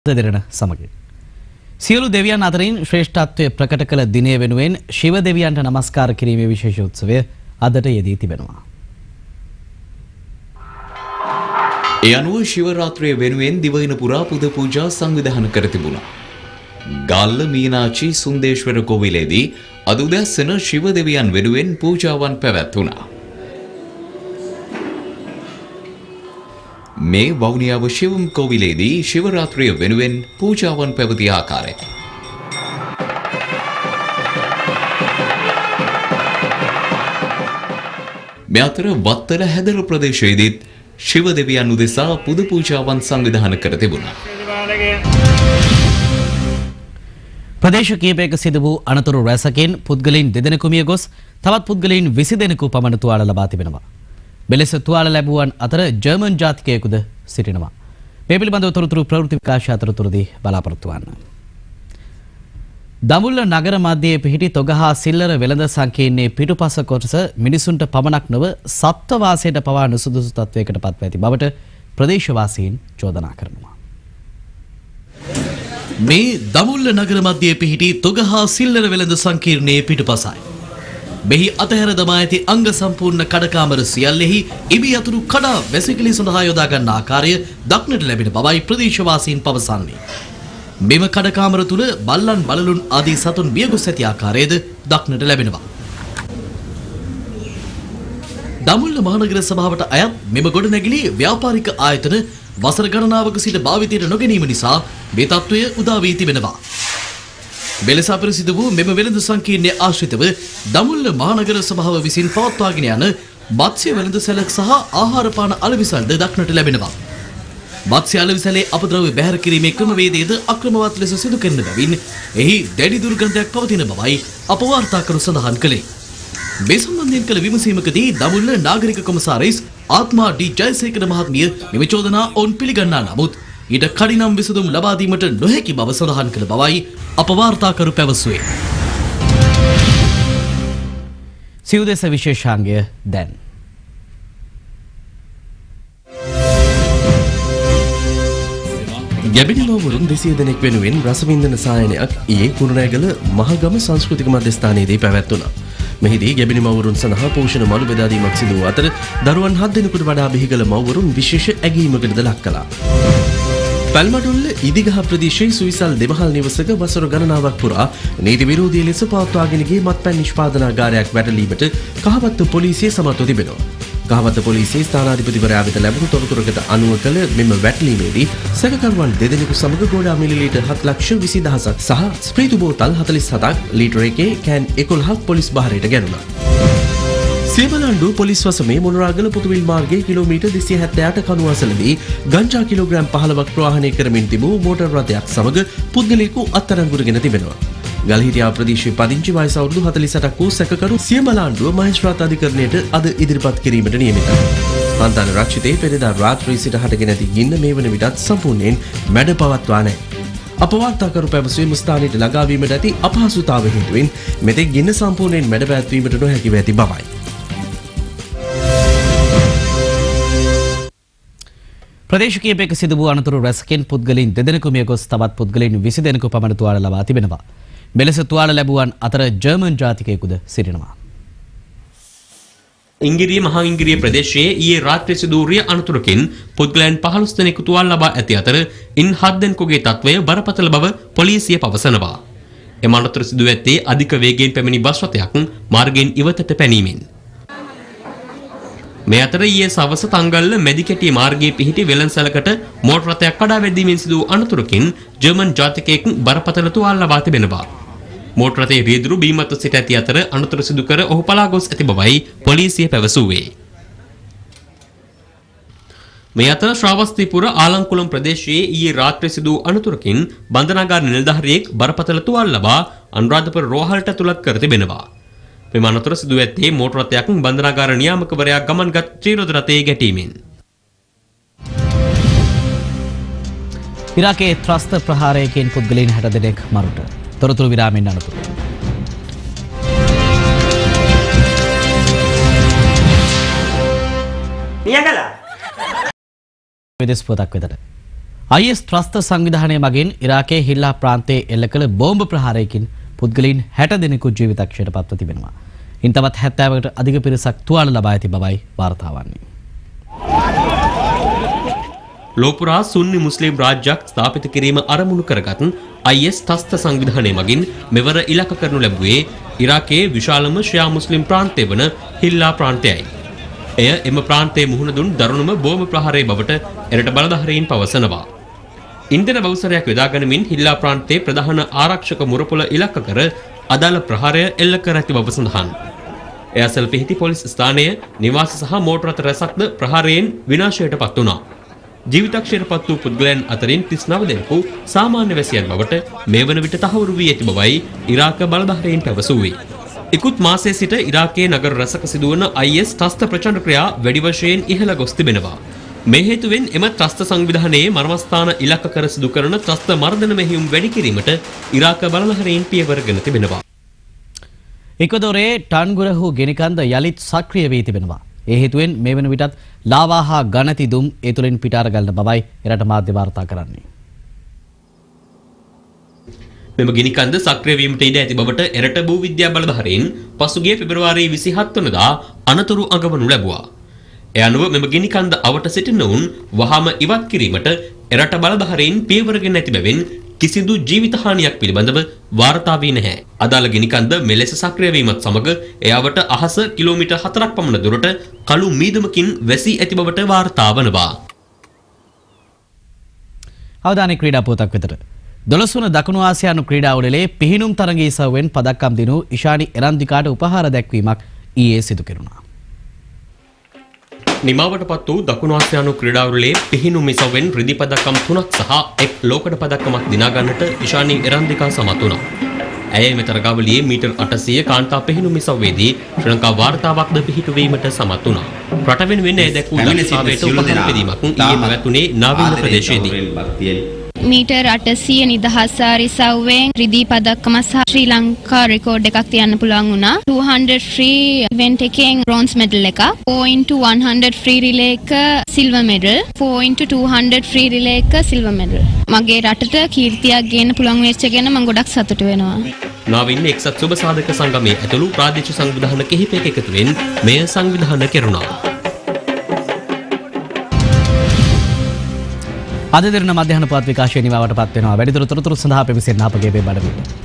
දෙරණ සමග සියලු දෙවියන් අතරින් ශ්‍රේෂ්ඨත්වය ප්‍රකට කළ දිනය වෙනුවෙන් ශිව දෙවියන්ට නමස්කාර කිරීමේ විශේෂ උත්සවය අදට යෙදී තිබෙනවා. ඒ අනුව ශිව රාත්‍රිය වෙනුවෙන් දිවයින පුරා පුද පූජා සංවිධානය කර තිබුණා. ගාල්ල මීනාචි සුන්දේශ්වර කෝවිලේදී අද උදැසන ශිව දෙවියන් වෙනුවෙන් පූජාවන් පැවැත්වුණා. මේ වවුනියාව ශිවම් කෝවිලේදී ශිව රාත්‍රිය වෙනුවෙන් පූජාවන් පැවති ආකාරය. මේ අතර වත්තල හැදර ප්‍රදේශයේදීත් ශිව දෙවියන් උදෙසා පුද පූජාවන් සංවිධානය කර තිබුණා. ප්‍රදේශ කීපයක සිදු වූ අනතුරු රැසකින් පුද්ගලයන් දෙදෙනෙකු මිය ගොස් තවත් පුද්ගලයන් 20 දෙනෙකු පමණ තුවාල ලබා තිබෙනවා. මෙලෙස තුවාල ලැබුවන් අතර ජර්මන් ජාතිකයෙකුද සිටිනවා. මේ පිළිබඳව තොරතුරු ප්‍රවෘත්ති විකාශය අතරතුරදී බලාපොරොත්තු වන්න. දඹුල්ල නගර මැදයේ පිහිටි තොගහා සිල්ලර වෙළඳ සංකීර්ණයේ පිටුපස කොටස මිනිසුන්ට පමණක් නොව සත්ත්ව වාසයට පවා නුසුදුසු තත්වයකට පත්ව ඇති බවට ප්‍රදේශවාසීන් චෝදනා කරනවා. මේ දඹුල්ල නගර මැදයේ පිහිටි තොගහා සිල්ලර වෙළඳ සංකීර්ණයේ පිටුපසයි. මෙහි අතහැර දමා ඇති අංග සම්පූර්ණ කඩකාමර සියල්ලෙහි ඉබි අතුරු කඩා වැසිකිලි සඳහා යොදා ගන්න ආකාරය දක්නට ලැබෙන බවයි ප්‍රදේශවාසීන් පවසන්නේ. මෙම කඩකාමර තුල බල්ලන් බලලුන් ආදී සතුන් බියගොස් ඇති ආකාරයද දක්නට ලැබෙනවා. දඹුල්ල මහනගර සභාවට අයත් මෙම ගොඩනැගිලි ව්‍යාපාරික ආයතන වසර ගණනාවක සිට භාවිතයට නොගැනීම නිසා මේ තත්ත්වය උදා වී තිබෙනවා. මෙලෙස අපිරිසිදු වූ මෙම වෙළඳ සංකීර්ණයේ ආශ්‍රිතව දඹුල්ල මහනගර සභාව විසින් පවත්වාගෙන යන මත්ස්‍ය වෙළඳ සැලක් සහ ආහාර පාන අලෙවිසල්ද දක්නට ලැබෙනවා. මත්ස්‍ය අලෙවිසලේ අපද්‍රව්‍ය බැහැර කිරීමේ ක්‍රමවේදයද අක්‍රමවත් ලෙස සිදු කරන බැවින් එහි දැඩි දුර්ගන්ධයක් පවතින බවයි අප වාර්තාකරු සඳහන් කළේ. මේ සම්බන්ධයෙන් කළ විමසීමකදී දඹුල්ල නාගරික කොමසාරිස් ආත්මා ඩී ජයසේකර මහත්මිය මෙම චෝදනා ඔවුන් පිළිගන්නා නමුත් ඊට කඩිනම් විසඳුම් ලබා දීමට නොහැකි බව සඳහන් කළ බවයි අප වාර්තාකරු පැවසුවේ. සිව්දෙස විශේෂාංගය දැන්. ගැබිනිමවුරුන් 200 දෙනෙක් වෙනුවෙන් රසවින්දන සායනයක් ඊයේ කුරුණෑගල මහගම සංස්කෘතික මධ්‍යස්ථානයේදී පැවැත්වුණා. මෙහිදී ගැබිනිමවුරුන් සඳහා පෝෂණ මළු බෙදා දීමක් සිදු වූ අතර දරුවන් 7 දෙනෙකුට වඩා බිහිකල මව්වරුන් විශේෂ ඇගීමකටද ලක් කළා. පැල්මඩුල්ල ඉදිගහ ප්‍රදේශයේ සුවිසල් දෙමහල් නිවසක වසර ගණනාවක් පුරා නීති විරෝධී ලෙස පවත්වාගෙන ගිය මත්පැන් නිෂ්පාදනාගාරයක් වැටලීමට කහවත්ත පොලිසිය සමත්ව තිබෙනවා. කහවත්ත පොලිසියේ ස්ථානාධිපතිවරයා වෙත ලැබුණු තොරතුරකට අනුව කළ මෙම වැටලීමේදී සැකකරුවන් දෙදෙනෙකු සමග ගෝඩා මිලිලීටර් 7,20,000ක් සහ ස්ප්‍රීතු බෝතල් 47ක් ලීටර් එකේ කෑන් 11ක් පොලිස් බහරයට ගැනුණා. සියමලාන්ඩුව පොලිස් වසමේ මොනරාගල පුතුවිල් මාර්ගයේ කිලෝමීටර් 278 කණුවසලදී ගංජා කිලෝග්‍රෑම් 15ක් ප්‍රවාහනය කරමින් තිබූ මෝටර් රථයක් සමග පුද්ගලයෙකු අත්අඩංගුවටගෙන තිබෙනවා. ගල්හිටියා ප්‍රදේශයේ පදිංචි වයස අවුරුදු 48ක් වූ සැකකරු සියමලාන්ඩුව මහේස්ත්‍රාත් අධිකරණයට අද ඉදිරිපත් කිරීමට නියමිතයි. හන්තාන රක්ෂිතේ පෙරේදා රාත්‍රී සිට හටගෙන ඇති ගින්න මේ වන විටත් සම්පූර්ණයෙන් මැඩ පවත්වා නැහැ. අප වාර්තාකරු පැවසුවේ ස්ථානයට ළඟා වීමට ඇති අපහසුතාව හේතුවෙන් මෙතෙක් ගින්න සම්පූර්ණයෙන් මැඩ පැවැත්වීමට නොහැකිව ඇති බවයි. ප්‍රදේශ කීපයක සිදු වූ අනතුරු රැසකින් පුද්ගලයන් දෙදෙනෙකු මිය ගොස් තවත් පුද්ගලයන් 20 දෙනෙකු පමණ තුවාල ලබා තිබෙනවා. මෙලෙස තුවාල ලැබුවන් අතර ජර්මන් ජාතිකයෙකුද සිටිනවා. ඉංගිරිය මහා ඉංගිරිය ප්‍රදේශයේ ඊයේ රාත්‍රියේ සිදු වූ රිය අනතුරකින් පුද්ගලයන් 15 දෙනෙකු තුවාල ලබා ඇති අතර ඉන් 7 දෙනෙකුගේ තත්වය බරපතල බව පොලිසිය පවසනවා. එම අනතුර සිදු ඇත්තේ අධික වේගයෙන් පැමිණි බස් රථයක් මාර්ගයෙන් ඉවතට පැනීමෙන්. මේ අතර ඊයේ සවස තංගල්ල මැදිකැටිය මාර්ගයේ පිහිටි වෙළඳසැලකට මෝටර රථයක් කඩා වැදීමෙන් සිදු වූ අනතුරකින් ජර්මන් ජාතිකයෙකු බරපතල තුවාල ලබා තිබෙනවා. මෝටර රථයේ රියදුරු බීමත්ව සිට ඇති අතර අනතුර සිදු කර ඔහු පලා ගොස් ඇති බවයි පොලිසිය පැවසුවේ. මේ අතර ශ්‍රාවස්තිපුර ආලංකුලම් ප්‍රදේශයේ ඊයේ රාත්‍රියේ සිදු වූ අනතුරකින් බන්ධනාගාර නිලධාරියෙක් බරපතල තුවාල ලබා අනුරාධපුර රෝහලට ඇතුළත් කර තිබෙනවා. මෙම අනතුර සිදු ඇත්තේ මෝටර රථයක් බන්ධනාගාර නියාමකවරයා ගමන්ගත් ත්‍රිරෝද රථයේ ගැටීමෙන්. ඉරාකයේ ත්‍රස්ත ප්‍රහාරයකින් පුද්ගලයන් 60 දෙනෙක් මරුට. තොරතුරු විරාමෙන් අනතුරු. නියගලා විදේශ පොතක් වෙතට IS ත්‍රස්ත සංවිධානය මගින් ඉරාකයේ හිල්ලා ප්‍රාන්තයේ එල්ල කළ බෝම්බ ප්‍රහාරයකින් පුද්ගලයන් 60 දෙනෙකු ජීවිතක්ෂයට පත්ව තිබෙනවා. ඉන් තවත් 70කට අධික පිරිසක් තුවාල ලබා ඇති බවයි වාර්තා වන්නේ. ලෝපුරා සුන්නි මුස්ලිම් රාජ්‍යයක් ස්ථාපිත කිරීම අරමුණු කරගත් IS ත්‍රස්ත සංවිධානය මගින් මෙවර ඉලක්ක කරනු ලැබුවේ ඉරාකයේ විශාලම ෂියා මුස්ලිම් ප්‍රාන්තය වන හිල්ලා ප්‍රාන්තයයි. එය එම ප්‍රාන්තයේ මුහුණ දුන් දරුණුම බෝම්බ ප්‍රහාරයේ බවට එරට බලධාරීන් පවසනවා. ඉන්ධන බවුසරයක් යොදා ගනිමින් හිල්ලා ප්‍රාන්තයේ ප්‍රධාන ආරක්ෂක මුරපොළ ඉලක්ක කර අදාළ ප්‍රහාරය එල්ල කර ඇති බව සඳහන්. එයසල් පිහිටි පොලිස් ස්ථානය නිවාස සහ මෝටර රථ රැසක්ද ප්‍රහාරයෙන් විනාශයට පත් වුණා. ජීවිතක්ෂයට පත් වූ පුද්ගලයන් අතරින් 39 දෙනෙකු සාමාන්‍ය වැසියන් බවට මේ වන විට තහවුරු වී ඇති බවයි ඉරාක බලධාරීන් පැවසුවේ. ඉකුත් මාසයේ සිට ඉරාකයේ නගර රැසක සිදුවන IS ත්‍රස්ත ප්‍රචණ්ඩ ක්‍රියා වැඩි වශයෙන් ඉහළ ගොස් තිබෙනවා. මේ හේතුවෙන් එම ත්‍රස්ත සංවිධානයේ මර්මස්ථාන ඉලක්ක කර සිදු කරන ත්‍රස්ත මර්දන මෙහෙයුම් වැඩි කිරීමට ඉරාක බලධාරීන් පියවරගෙන තිබෙනවා. ඉක්වදෝරයේ ටන්ගුරහු ගෙනිකන්ද යළිත් සක්‍රිය වී තිබෙනවා. ඒ හේතුවෙන් මේ වන විටත් ලාවා හා ගණති දුම් ඒ තුළින් පිටාර ගලන බවයි එරට මාධ්‍ය වාර්තා කරන්නේ. මෙම ගිනිකන්ද සක්‍රිය වීමට ඉඩ ඇති බවට එරට භූ විද්‍යා බලධාරීන් පසුගිය පෙබරවාරි 27 වනදා අනතුරු අඟවනු ලැබුවා. ඒ අනුව මෙම ගිනිකන්ද අවට සිටින උන් වහාම ඉවත් කිරීමට එරට බලධාරීන් පියවරගෙන ඇති බැවින් කිසිදු ජීවිත හානියක් පිළිබඳව වාර්තා වී නැහැ. අදාළ ගිනිකන්ද මෙලෙස සක්‍රිය වීමත් සමග එයාවට අහස කිලෝමීටර් 4ක් පමණ දුරට කළු මීදුමකින් වැසී ඇති බවට වාර්තා වනවා. අවධානය ක්‍රීඩා පුවතක් වෙතට. 12 වන දකුණු ආසියානු ක්‍රීඩා උළෙලේ පිහිනුම් තරගයේ ඉසව්වෙන් පදක්කම් දිනු ඉෂානි එරන්දිකාට උපහාර දැක්වීමක් ඊයේ සිදු කෙරුණා. නිමාවට පත් වූ දකුණු ආසියානු ක්‍රීඩා උළෙලේ පිහිනුම් ඉසව්වෙන් රිදී පදක්කම් 3ක් සහ එක් ලෝකඩ පදක්කමක් දිනා ගන්නට ඉෂානි එරන්දිකා සමත් වුණා. ඇය මෙම තරගාවලියේ මීටර් 800 කාන්තා පිහිනුම් ඉසව්වේදී ශ්‍රී ලංකා වාර්තාවක්ද පිහිටුවීමට සමත් වුණා. රට වෙනුවෙන් ඇය දැක්වූ දක්ෂතාවයට උපහාර බෙදීමක් ඊයේ පැවැත්ුණේ නාවින්ද ප්‍රදේශයේදී. මීටර් 800 නිදහස් සාරිසව්වෙන් රිදී පදක්කම සහ ශ්‍රී ලංකා රෙකෝඩ් එකක් තියන්න පුළුවන් වුණා. 200 ෆ්‍රී ඉවෙන්ට් එකෙන් බ්‍රෝන්ස් මෙඩල් එක, 4x100 ෆ්‍රී රිලේ එක silver medal, 4x200 free relay එක සිල්වර් මෙඩල්. මගේ රටට කීර්තියක් ගේන්න පුළුවන් වෙච්ච ගැන මම ගොඩක් සතුටු වෙනවා. නාවින් එක්සත් සුබ සාධක සංගමයේ ඇතුළු ප්‍රාදේශීය සංවිධාන කිහිපයක එකතුවෙන් මෙය සංවිධානය කෙරුණා. අද දින මධ්‍යහන පත් විකාශය නිමවට පත් වෙනවා. වැඩිදුර තොරතුරු සඳහා පිවිසෙන්න අපගේ වෙබ් අඩවියට.